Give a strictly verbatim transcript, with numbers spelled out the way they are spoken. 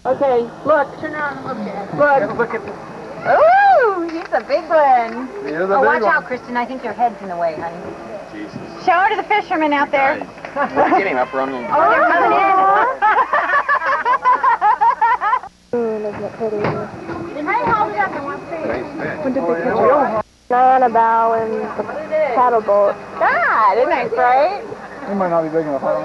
Okay, look. Turn around and look at it. Look. Look at Ooh, he's a big one. You're the Oh, big watch one. out, Kristen. I think your head's in the way, honey. Jesus. Show her to the fishermen out there. Get him up, run. Oh, they're coming in. Ooh, isn't it pretty? Hey, hold it up. I want to see it. When did they catch it? Annabelle and the paddle boat. God, isn't that great? He might not be big enough. I don't